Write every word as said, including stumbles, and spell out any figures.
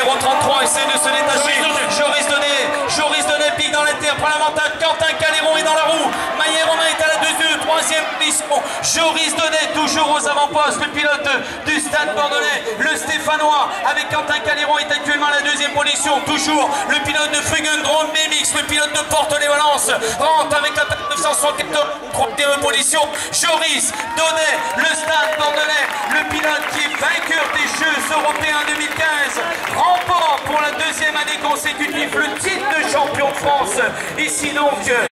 numéro trente-trois essaie de se détacher. Joris Donnet, Joris Donnet pique dans l'inter, prend l'avantage. Quentin Caléron est dans la roue. Maillet Romain est à la deuxième, troisième position. Joris Donnet toujours aux avant-postes. Le pilote du Stade Bordelais, le Stéphanois, avec Quentin Caléron est actuellement à la deuxième position. Toujours le pilote de Fugendrome Mémix, le pilote de Porte-les-Valences, rentre avec la neuf cent soixante-quatorze, troisième position. Joris Donnet, le Stade Bordelais, le pilote qui est vainqueur des Jeux européens deux mille quinze, remporte pour la deuxième année consécutive le titre de champion de France. Ici donc